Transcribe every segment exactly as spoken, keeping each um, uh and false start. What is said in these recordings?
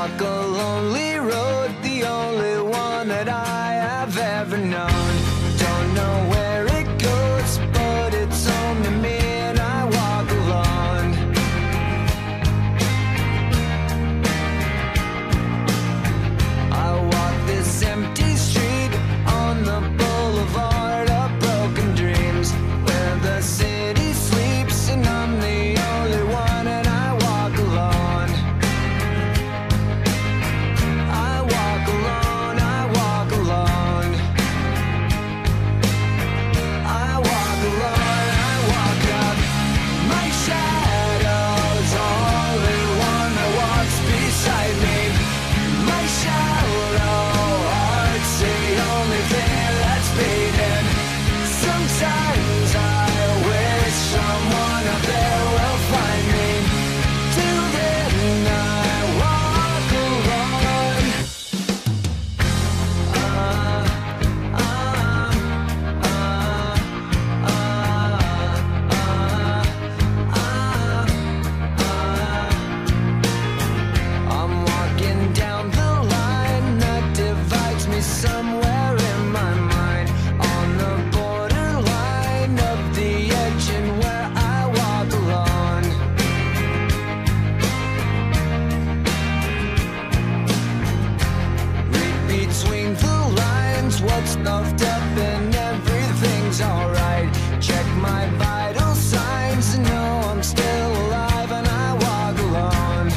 walk a lonely road, the only one that I have ever known. Don't know where it goes, but it's home to me, and I walk alone. I walk this empty street on the boulevard of broken dreams, where the city sleeps and I'm the only one, and I walk alone. I walk alone, I walk alone. I walk alone, I walk up. My shadow's only one that walks beside me. My shallow heart's the only thing that's beating. Sometimes I wish someone up there will find me. Till then I walk alone. Uh, uh, uh, uh, uh, uh. I'm walking down the line that divides me somewhere in my mind, on the borderline of the edge and where I walk alone. Read between the lines what's stuffed up and everything's alright. Check my vital signs and know I'm still alive, and I walk alone.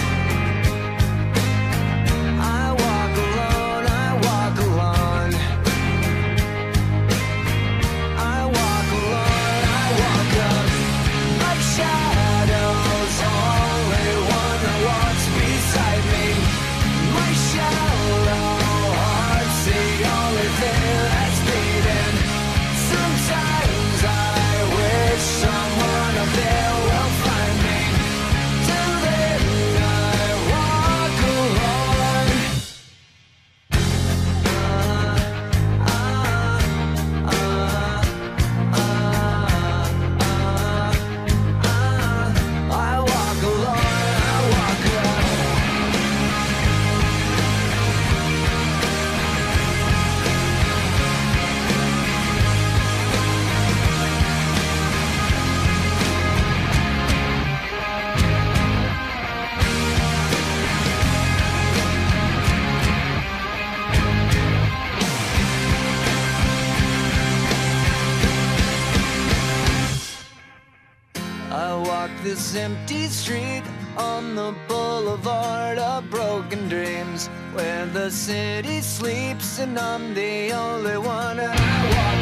I walk alone, I walk alone. I walk alone, I walk up. My shadow's only one that walks beside me. My shallow heart's the only thing that's beating. Sometimes I wish someone up there will find me. Till then I walk alone. I walk alone, I walk alone. I walk this empty street on the boulevard of broken dreams, where the city sleeps and I'm the only one, and I walk